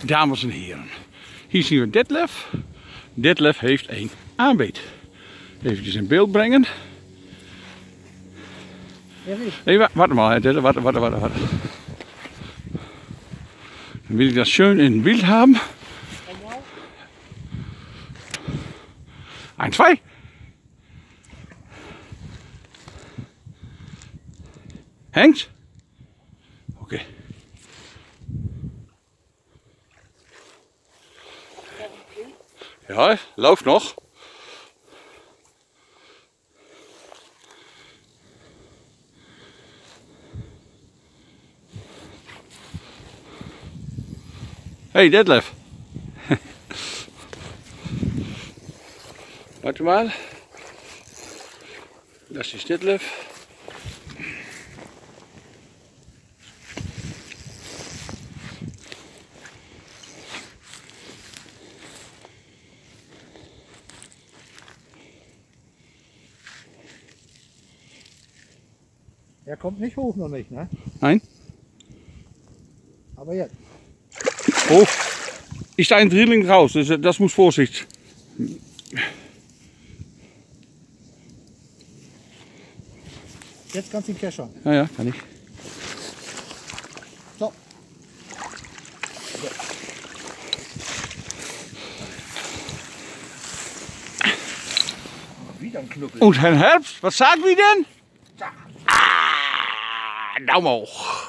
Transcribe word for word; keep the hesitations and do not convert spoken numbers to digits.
dames en heren. Hier zien we Detlef. Detlef heeft een aanbeet. Even in beeld brengen. Nee, warte mal, Detlef, warte, warte, warte, warte. Dan wil ik dat schön in beeld haben. Ein, zwei. Hängt? Okay. Ja, läuft noch. Hey Detlef. Warte mal. Das ist Detlef. Er kommt nicht hoch, noch nicht, ne? Nein. Aber jetzt. Oh, ist ein Drilling raus, das, das muss Vorsicht. Jetzt kannst du ihn keschern. Ja, ja, kann ich. So. Wieder ein Knubbel. Und Herr Herbst, was sagen wir denn? Ah, Daumen hoch.